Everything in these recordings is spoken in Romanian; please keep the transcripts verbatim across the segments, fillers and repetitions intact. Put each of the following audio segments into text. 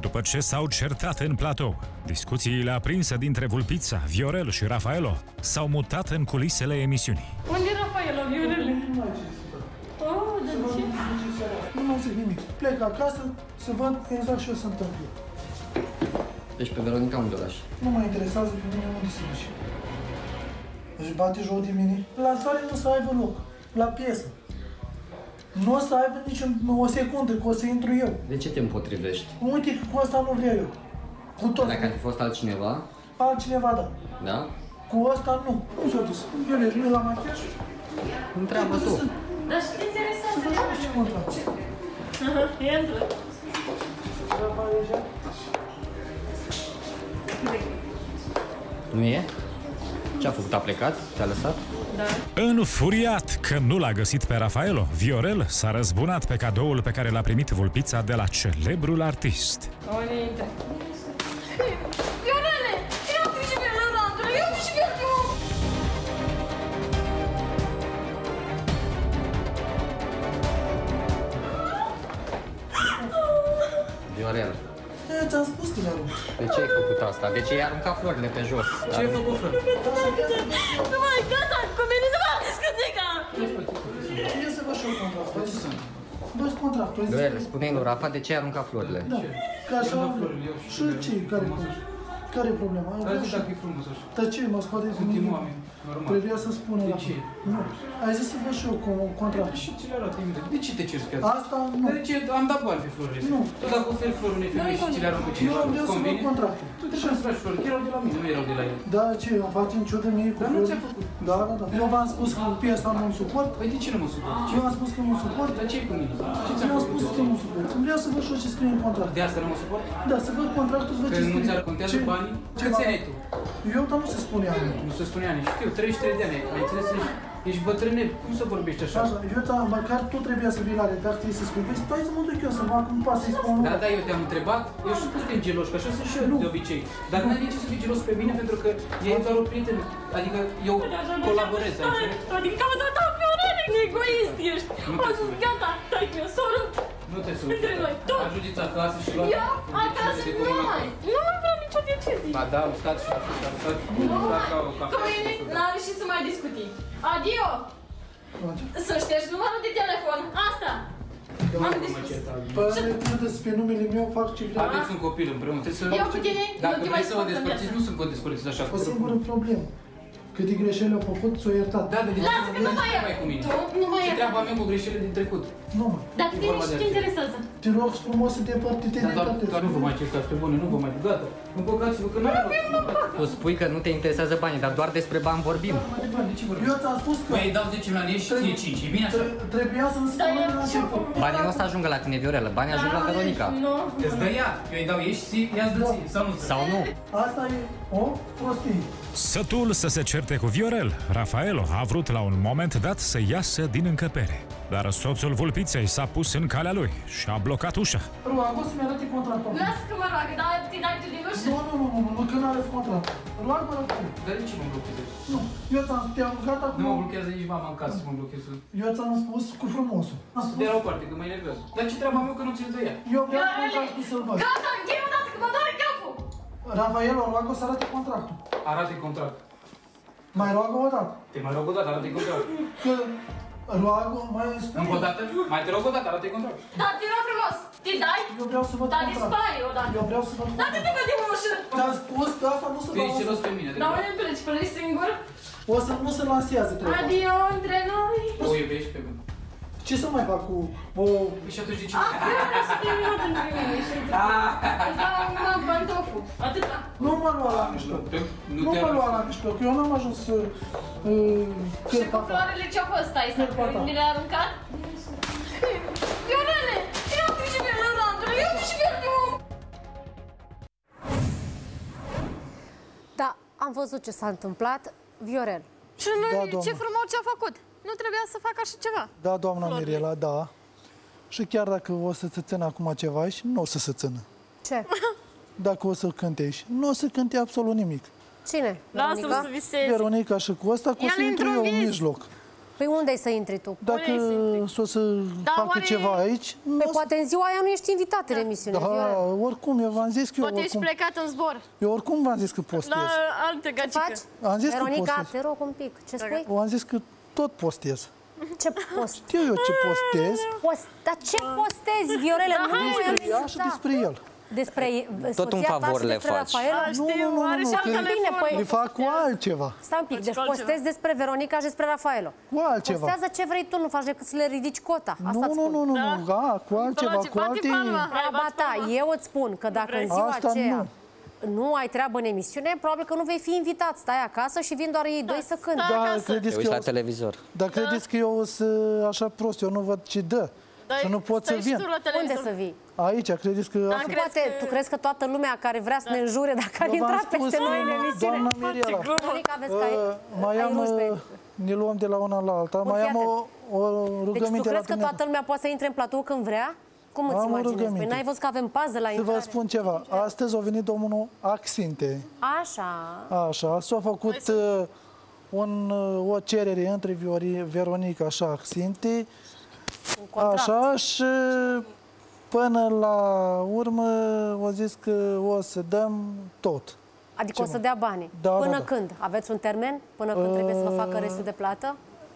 După ce s-au certat în platou, discuțiile aprinse dintre Vulpița, Viorel și Rafaelo s-au mutat în culisele emisiunii. Unde e Rafaelo, Viorele? Oh, de ce? Nu mai zic nimic. Plec acasă să văd exact ce o să întâmple. Deci pe Veronica unde o lași? Nu mă interesează pe mine unde se duce. Își bate joc de mine. Lansare nu o să aibă loc. La piesă. Nu o să aibă nici o secundă, că o să intru eu. De ce te împotrivești? Uite că cu asta nu vreau eu. Cu tot. Dacă ar fi fost altcineva? Altcineva, da. Da? Cu asta nu. Nu s-a dus. Eu le vin la machiaj. Întreabă tu. Dar și te interesează? Să vă ce contract. Aha, intră. Nu e? Ce-a făcut? A plecat? Te-a lăsat? Da. Înfuriat că nu l-a găsit pe Rafaelo, Viorel s-a răzbunat pe cadoul pe care l-a primit Vulpița de la celebrul artist. Unde intră? Viorele! Ia uite și pe Laurandule! Ia uite și pe tu! Viorel, E, ți-am spus că le-arunc. de ce ai făcut asta? De ce ai aruncat florile pe jos? Ce ai făcut, frate? Nu mai, gata! Cu mine nu mai discutica! Ia să vă și eu contractul. Ce sunt? Dă-ți contractul. Viorel, spune-i lui Rafa de ce ai aruncat florile. Da. Ca așa... Și ce? Care care e problema? Dar zici dacă e frumos așa. Dar ce? Mă scoate din Suntem mine? oameni, normal. Trebuia să spună De la... ce? Nu. Ai zis să vă și eu cu un contract. Și ți le arată imediat. De ce te ceri pe Asta nu. Dar de ce? Am dat bani pe florile astea. Nu. Tot dacă oferi flori unei femei și ți le aruncă Eu cineva, vreau îți să văd convine? contractul. Tu te să-mi faci flori, că erau de la mine, nu erau de la el. Da, ce? Îmi face în ciudă mie cu Dar nu flori? ți-a făcut. Da, da, da. Eu v-am spus că piesa nu-mi suport. Păi de ce nu mă suport? Eu am spus că nu suport. Dar ce-i cu mine? Ce Eu ți-am am făcut? spus că nu suport. Vreau să văd și eu ce scrie în contract. De asta nu mă suport? Da, să văd contractul, să văd Că ce nu scrie. ți-ar contează Ce- banii? ce Câți va- ani ai tu? Eu, dar nu se spune ani. Nu se spune ani. Știu, treizeci și trei de ani ai. Ai înțeles? Ești- Ești bătrâne. Cum să vorbești așa? Așa, eu ți-am, măcar tu trebuia să vii la redacție să spui, păi stai să mă duc eu să fac cum poate să-i spun. Da, da, eu te-am întrebat, eu știu că suntem geloși, că așa sunt și eu de obicei. Dar nu ai de ce să fii gelos pe mine, pentru că e doar o prietenă. Adică eu colaborez, ai înțeles? Din cauza ta, Viorele, egoist ești! Am zis, gata, stai cu eu, soră! Nu te supăr. Între noi, tot! Ajungeți acasă și luați... Eu, acasă, nu mai! Nu mai vreau nicio decizie! Ba da, stați și stați, stați, Nu mai! stați la o Cu cafea. mine n-am și să mai discuti. Adio! Să ștergi numărul de telefon, asta! Am dispus. Păi, credeți pe numele meu, fac ce vreau. Aveți un copil împreună, trebuie să... Eu cu tine nu Dacă te mai vrei să vă suport în despărțiți, viață. nu să vă despărțiți așa. O singură problemă. Că de greșeli au făcut, s-o iertat. Da, de ce Lasă că nu mai mai e! cu mine? Tu nu mai Ce e! treaba mea cu greșelile din trecut? Nu, mă. Dar E pe tine vorba și de te aceea. interesează. Te rog frumos să te părți, te Dar doar, depărtezi. doar nu vă mai certați pe bune, nu vă mai... Gata, împăcați-vă că n-are rost. Tu spui că nu te interesează banii, dar doar despre bani vorbim. Mai de bani, de ce vorbim? Eu ți-am spus că Băi, îi dau zece milioane și ție cinci, e bine așa? tre- trebuia să-mi Dar spun e la ce început. Banii nu o să ajungă la tine, Viorelă, banii ajung la Veronica. Nu. Îți dă ea, eu îi dau ei și ție, ia-ți dă ție, sau nu? Sau nu? Asta e o prostie. Sătul să se certe cu Viorel, Rafaelo a vrut la un moment dat să iasă din încăpere. Dar soțul Vulpiței s-a pus în calea lui și a blocat ușa. Roagă, o să-mi arăte contractul. Lasă că mă roagă, dar te dai tu din ușă? Nu, nu, nu, nu, nu, că n-are contract. Roagă, mă rog. Dar de ce mă blochezi? Nu, eu ți-am te-am gata Nu mă cu... blochează nici mama în casă să mă blochezi. Eu ți-am spus cu frumosul. Am spus, De la o parte, că mă enervează. Dar ce treaba mea că nu ți-l dă ea? eu vreau Viorele! contractul să-l văd. Gata, închei odată că mă doare capul! Rafael, o roagă să arate contractul. Arată contract. Mai roagă o dată. Te mai rog o dată, arată contract. Că roagă, mai spune. Încă o dată? Mai te rog o dată, arată contract. Dar te rog frumos, te dai? Eu vreau să văd Dar contractul. dispari odată. Eu vreau să văd Dar te contractul. te din ușă! Ți-am spus că asta nu se Tu ești gelos lansează. pe mine, de Dar fapt. unde pleci? Pleci singur? O să nu se lansează treaba. Adio între noi! O iubești pe mine. Ce să mai fac cu o... Păi și atunci de ce? Ah, vreau să te minut între mine și îți dau un pantoful. Atâta. Nu mă lua la mijloc. Nu Nu te mă lua la mijloc. Eu n-am ajuns să... Uh, Și cu floarele ce-au fost ai să mi le-ai aruncat? Viorele! Ia uite și pe Laurandule! Ia uite și pe tu! Da, am văzut ce s-a întâmplat. Viorel. Și nu, Da, ce doamnă. frumos ce-a făcut! Nu trebuia să facă așa ceva. Da, doamna Florile. Mirela, da. Și chiar dacă o să se țină acum ceva aici, nu o să se țină. Ce? Dacă o să cânte aici, nu o să cânte absolut nimic. Cine? Lasă-l Veronica? să viseze. Veronica și cu asta, că o Ia-l să intru într-un eu în vis. mijloc. Păi unde ai să intri tu? Dacă s-o să Da, facă oare- ceva aici... Păi poate în ziua aia nu ești invitat în emisiune, Da, Viorel. oricum, eu v-am zis că eu Poate ești oricum... plecat în zbor. Eu oricum v-am zis că postez. La altă Ce gagică. faci? Am zis că Veronica, postez. te rog un pic. Ce spui? V-am zis că tot postez. Ce post? Știu eu ce postez. Post... Dar ce postezi, Viorele? Nu mai am Despre ea și zis, despre el. Despre Tot un soția ta favor și le despre faci. Rafaela? A, Nu, știu, nu, nu, are nu, și alt că- telefon. Bine, păi- Le fac cu altceva. Stai un pic, deci altceva. postezi despre Veronica și despre Rafaelo. Cu altceva. Postează ce vrei tu, nu faci decât să le ridici cota. Asta Nu, îți nu, spun. nu, nu, Da. nu, da, cu altceva, Nicolae, cu bate alte... palma. Hai, Treaba bați ta, palma. eu îți spun că dacă în ziua Asta aceea nu. nu ai treabă în emisiune, probabil că nu vei fi invitat. Stai acasă și vin doar ei doi să cânte. stai. Da, acasă. Te credeți că uiți la eu, televizor. dar credeți că eu sunt așa prost, eu nu văd ce dă. Dai- Și nu pot să stai și vin. tu la Unde televizor. să vii? Aici, credeți că... asta- Tu, poate, tu crezi că toată lumea care vrea să ne înjure dacă ar Eu v-am intra spus, peste noi în emisiune? doamna Mirela, Veronica, vezi că ai, uh, mai ai am, ruși pe... uh, ne luăm de la una la alta, Bun, mai fii am o, o Deci tu rugăminte la crezi că dumneavoastră. toată lumea poate să intre în platou când vrea? Cum îți Am o imaginezi? Păi rugăminte. n-ai văzut că avem pază la Să intrare? vă spun ceva, astăzi a venit domnul Axinte, Așa. așa, s-a făcut uh, un, uh, o cerere între Viori- Veronica și Axinte, Un contract. așa, și până la urmă o zis că o să dăm tot. Adică o să dea banii. Da, Până da, da. când? Aveți un termen? Până când trebuie să vă facă restul de plată?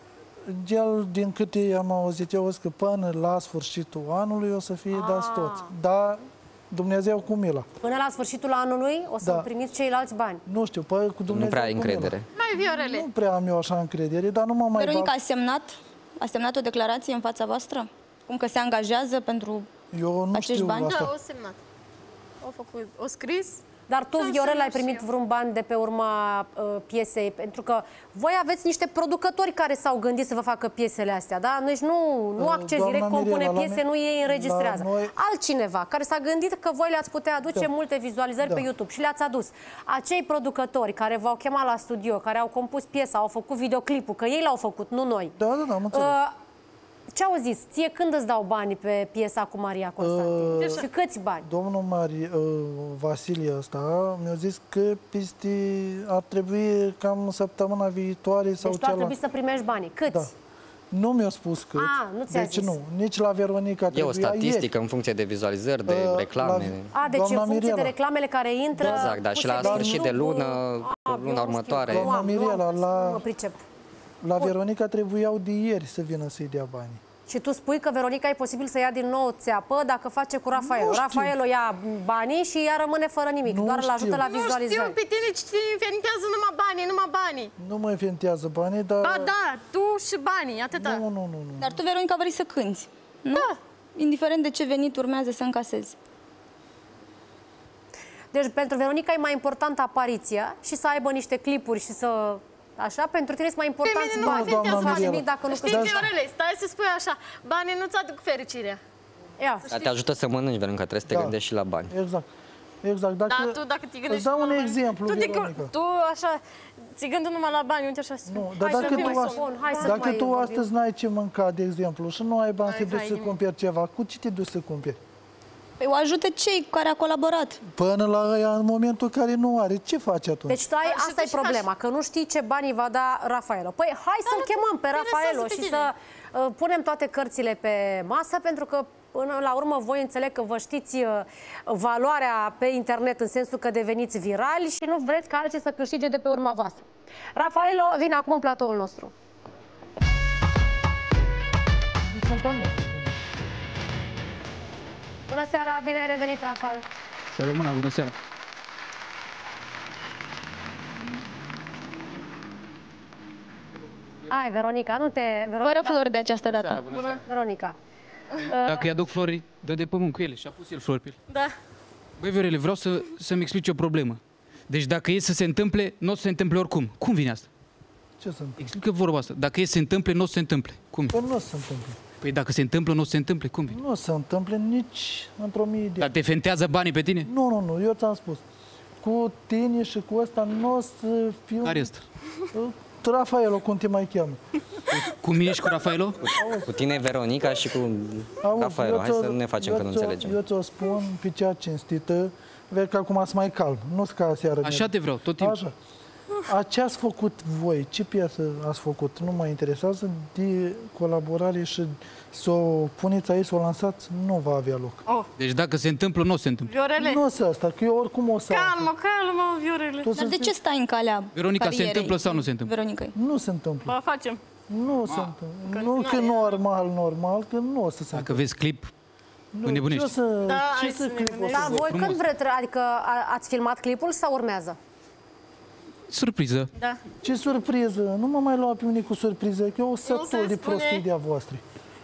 El, din câte am auzit eu, o zis că până la sfârșitul anului o să fie dați tot. Dar Dumnezeu cu mila. Până la sfârșitul anului o să Da. primiți ceilalți bani. Nu știu, păi cu Dumnezeu Nu prea ai cu mila. încredere. Mai Viorele. Nu prea am eu așa încredere, dar nu mă mai Veronica bag. a semnat, a semnat o declarație în fața voastră? Cum că se angajează pentru... Eu nu acești știu bani? asta. Da, o semnat. O făcut, o scris. Dar tu, Da, Viorel, să ai nu primit știu. vreun bani de pe urma uh, piesei? Pentru că voi aveți niște producători care s-au gândit să vă facă piesele astea, da? Deci nu, nu Uh, accesi doamna direct, compune Mirela, la piese, mine- nu ei înregistrează. la noi- Altcineva care s-a gândit că voi le-ați putea aduce Da. multe vizualizări Da. pe YouTube și le-ați adus. Acei producători care v-au chemat la studio, care au compus piesa, au făcut videoclipul, că ei l-au făcut, nu noi. Da, da, da, am înțeles. Uh, ce au zis? Ție când îți dau banii pe piesa cu Maria Constantin? Uh, Și câți bani? Domnul Mari, uh, Vasilie ăsta mi-a zis că peste ar trebui cam săptămâna viitoare sau Deci tu ar cealaltă. trebui să primești banii. Câți? Da. Nu mi-a spus cât. A, nu ți-a deci zis. nu, nici la Veronica E o trebuia statistică în funcție de vizualizări, de Uh, reclame. la- A, deci Doamna în funcție Mirela. de reclamele care intră... Exact, da, și la puse sfârșit de YouTube, lună, a, eu luna nu următoare. știu, nu am, Doamna nu am, Mirela, la- nu mă pricep. ieri. La Veronica trebuiau de ieri să vină să-i dea banii. Și tu spui că Veronica e posibil să ia din nou țeapă dacă face cu Rafael. Nu știu. Rafael o ia banii și ea rămâne fără nimic. Nu doar îl ajută știu. la Nu știu, vizualizări. pe tine ce inventează numai banii, numai banii. Nu mă fentează banii, dar... Ba da, tu și banii, atâta. Nu, nu, nu, nu. Dar tu, Veronica, vrei să cânti, nu? Da. Indiferent de ce venit urmează să încasezi. Deci pentru Veronica e mai importantă apariția și să aibă niște clipuri și să... Așa, pentru tine sunt mai Pe importanți mine nu mă banii. doamna Nu faci Mirela. nimic dacă nu Știi, Da. Viorele, stai să spui așa, banii nu-ți aduc fericirea. Ia. Dar te ajută să mănânci, Veronica, trebuie să te Da. gândești și la bani. Exact. Exact. Dacă... Dar tu dacă te gândești... Îți dau un numai la bani- exemplu, tu, te, Veronica. tu așa, țigând numai la bani, uite așa spui. Nu, dar Hai să dacă nu tu, mai ast- spun, hai să dacă nu mai tu vorbim. astăzi n-ai ce mânca, de exemplu, și nu ai bani Hai, să duci hai, să nimic. cumperi ceva, cu ce te duci să cumperi? Păi o ajută cei cu care a colaborat. Până la ăia, în momentul în care nu are, ce faci atunci? Deci tu ai, Dar și asta tu e și problema, că nu știi ce bani va da Rafaelo. Păi hai să-l Da, chemăm pe bine, Rafaelo să-ți și pe să uh, punem toate cărțile pe masă, pentru că până la urmă voi înțeleg că vă știți uh, valoarea pe internet în sensul că deveniți virali și nu vreți ca alții să câștige de pe urma voastră. Rafaelo vine acum în platoul nostru. Bună seara, bine ai revenit, Rafael. Să rămână, bună seara. Hai, Veronica, nu te... Veronica. Fără flori de această dată. Bună. Veronica. Dacă îi aduc flori, dă de pământ cu ele și a pus el flori pe ele. Da. Băi, Viorele, vreau să, să-mi explici o problemă. Deci dacă e să se întâmple, nu o să se întâmple oricum. Cum vine asta? Ce sunt? Explică vorba asta. Dacă e să se întâmple, nu o să se întâmple. Cum? Păi nu se întâmplă. Păi dacă se întâmplă, nu o să se întâmple. Cum vine? Nu se întâmplă nici într-o mie de Dar te fentează banii pe tine? Nu, nu, nu, eu ți-am spus. Cu tine și cu ăsta nu o să fiu... Care este? Rafaelo, cum te mai cheamă. Cu mine și cu Rafaelo? Cu tine, Veronica, și cu Auzi, Rafaelo. eu Hai ți-o- să nu ne facem eu că nu ți-o- înțelegem. Eu ți-o spun pe cea cinstită, vezi că acum sunt mai calm, nu-s ca seară. Așa te vreau, tot timpul. Așa. A, ce ați făcut voi? Ce piesă ați făcut? Nu mă interesează. De colaborare și să o puneți aici, să o lansați, nu va avea loc. Oh. Deci dacă se întâmplă, nu se întâmplă. Viorele. Nu o să asta, că eu oricum o să... Calmă, calmă, Viorele. Dar de ce stai în calea Veronica, se carierei întâmplă sau nu se întâmplă? Veronica. Nu se întâmplă. Bă, facem. Nu se întâmplă. Nu că normal, normal, că nu o să se Dacă întâmple. vezi clip, Nu, înnebunești. ce o să, Da, ce hai să să clip o să Dar văd? voi frumos. când vreți, adică a- ați filmat clipul sau urmează? Surpriză. Da. Ce surpriză! Nu mă mai lua pe mine cu surpriză, că eu sunt Nu sătul se de spune. prostii de-a voastră.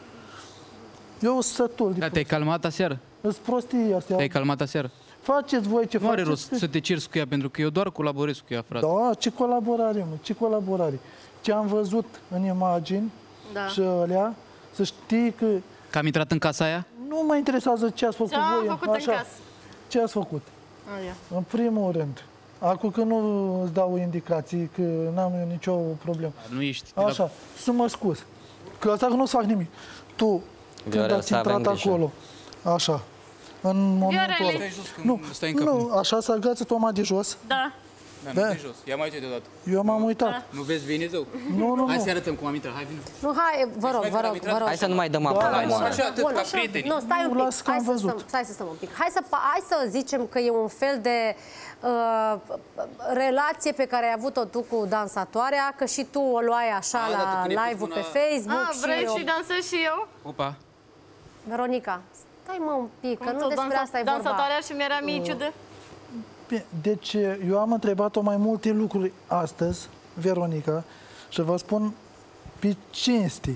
Eu sunt sătul de Da, te-ai prostii. calmat aseară? Sunt prostii astea. Te-ai calmat aseară? Faceți voi ce Nu are faceți. rost să te ceri cu ea, pentru că eu doar colaborez cu ea, frate. Da, ce colaborare, mă, ce colaborare. Ce am văzut în imagini Da. și alea, să știi că Că am intrat în casa aia? nu mă interesează ce ați făcut Ce am voi. făcut în așa. casă? Ce ați făcut? Aia. În primul rând. Acum că nu îți dau indicații, că n-am eu nicio problemă. Nu ești. Așa, să mă scuz. Că asta că nu-ți fac nimic. Tu, când Viorel, ați să avem intrat grijă. acolo, așa, în momentul Viorele. ăla. Stai jos, că Nu, stai în cap. nu, așa să agață Toma de jos. Da. Da, Da. nu, de jos. Ia mai uite deodată. Eu m-am uitat. Nu vezi bine zău? Nu, nu, Hai nu. să arătăm cum am intrat. Hai, vină. Nu, hai, vă rog, vă rog, vă rog. Hai să nu mai dăm apă Da, la da, moară. Așa, atât, Bun, ca așa. prieteni. Nu, stai Nu, un pic. las că Hai am să, văzut. stăm, stai să stăm un pic. Hai să, pa- hai să zicem că e un fel de uh, relație pe care ai avut-o tu cu dansatoarea, că și tu o luai așa A, dar tu la când ai pus live-ul pe mâna- Facebook A, vrei și... și dansez și eu? Opa. Veronica, stai mă un pic, că Cum nu tot despre dansa- asta e vorba. Dansatoarea și mi-era mie ciudă. Bine, deci eu am întrebat-o mai multe lucruri astăzi, Veronica, și vă spun pe cinste.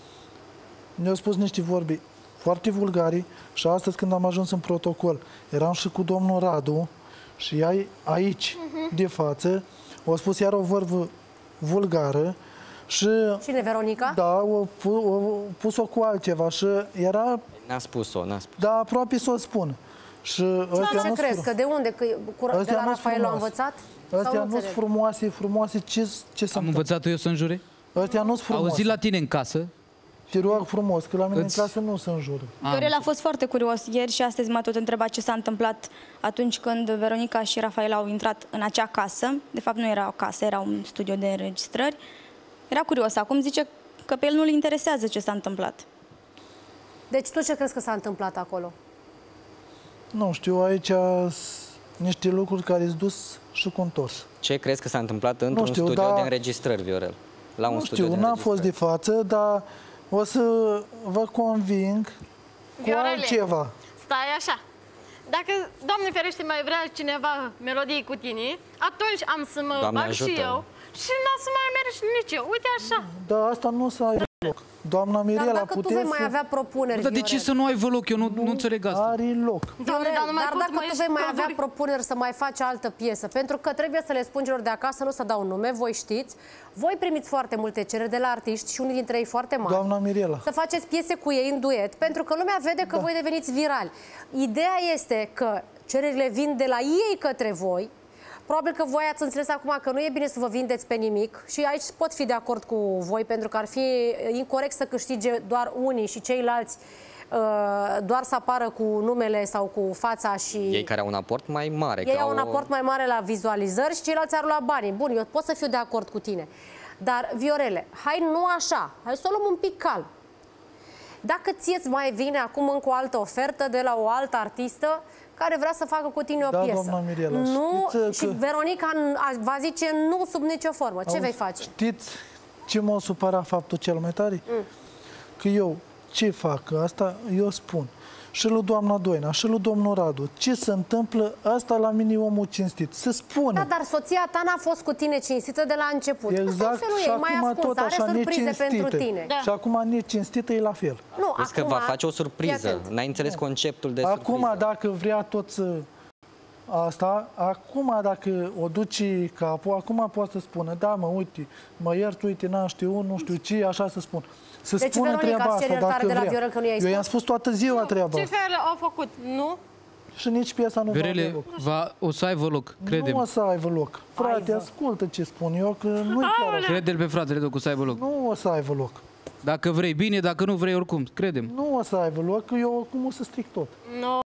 Ne-au spus niște vorbi foarte vulgari și astăzi când am ajuns în protocol, eram și cu domnul Radu și ea aici, de față, au spus iar o vorbă vulgară și Cine, Veronica? da, o, pu- o pus-o cu altceva și era, N-a spus-o, n-a spus. da, aproape să o spun. Și Dar ăstea ce nu crezi? Că de unde? Că, cu, de Astea la nu-s Rafael a frumoase. învățat? Sau Astea nu nu sunt înțeleg? frumoase, frumoase, ce, ce se Am întâmplă? învățat eu să înjure? Astea nu sunt frumoase. Auzit la tine în casă? Te rog frumos, că la mine Îți- în clasă nu se înjură. Viorel a fost foarte curios ieri și astăzi m-a tot întrebat ce s-a întâmplat atunci când Veronica și Rafael au intrat în acea casă. De fapt nu era o casă, era un studio de înregistrări. Era curios. Acum zice că pe el nu-l interesează ce s-a întâmplat. Deci tu ce crezi că s-a întâmplat acolo? Nu știu, aici sunt niște lucruri care sunt dus și cu întors. Ce crezi că s-a întâmplat într-un știu, studio dar- de înregistrări, Viorel? La un Nu studio știu, de n-am fost de înregistrări. față, dar o să vă conving cu Viorele. altceva. Stai așa. Dacă, Doamne ferește, mai vrea cineva melodii cu tine, atunci am să mă Doamne bag și ajută. eu și n-am să mai merg și nici eu. Uite așa. Dar asta nu să aibă loc. Doamna Dar Mirela, dacă tu vei puteți mai să... avea propuneri, Dar de ce Viorel, să nu ai loc? Eu nu, nu înțeleg asta. Are loc. Doamne, Viorel, dar nu mai dar pot, dacă mă tu ieși vei mai avea călduri. propuneri să mai faci altă piesă, pentru că trebuie să le spun celor de acasă, nu să dau nume, voi știți, voi primiți foarte multe cereri de la artiști și unii dintre ei foarte mari. Doamna Mirela. Să faceți piese cu ei în duet, pentru că lumea vede că voi deveniți virali. Ideea este că cererile vin de la ei către voi. Probabil că voi ați înțeles acum că nu e bine să vă vindeți pe nimic și aici pot fi de acord cu voi, pentru că ar fi incorect să câștige doar unii și ceilalți uh, doar să apară cu numele sau cu fața și... Ei care au un aport mai mare. Ei că au un aport mai mare la vizualizări și ceilalți ar lua banii. Bun, eu pot să fiu de acord cu tine. Dar, Viorele, hai nu așa. Hai să o luăm un pic calm. Dacă ție-ți mai vine acum încă o altă ofertă de la o altă artistă care vrea să facă cu tine o Da, piesă. doamna Mirela, Nu, știți și că- Veronica va zice nu sub nicio formă. Ce Auzi, vei face? Știți ce m-a supărat faptul cel mai tare? Mm. Că eu ce fac? Asta eu spun. Și lui doamna Doina, și lui domnul Radu. Ce se întâmplă? Asta la mine e omul cinstit. Se spune. Da, dar soția ta n-a fost cu tine cinstită de la început. Asta e Exact, felul și ei, mai acum ascuns, tot are așa surprize necinstită. pentru tine. Da. Și acum necinstită e la fel. Nu, Crezi că acum, va face o fii surpriză. atent. N-ai înțeles conceptul de Acum, surpriză. dacă vrea tot să... Asta, acum dacă o duci capul, acum poate să spună, da mă, uite, mă iert, uite, n-am știut, nu știu ce, așa să spun. Să Deci, spună Veronica, treaba îți cere asta, dacă iertare de la vrea. Viorel că nu i-ai Eu spus? i-am spus toată ziua treaba Ce asta. fel au făcut? Nu? Și nici piesa nu va avea Viorele, loc. va, o să aibă loc, crede-mi. Nu o să aibă loc. Frate, ascultă ce spun eu, că nu e clar așa. Crede-l pe fratele tău că o să aibă loc. Nu o să aibă loc. Dacă vrei bine, dacă nu vrei oricum, crede-mi. Nu o să aibă loc, că eu acum o să stric tot. Nu.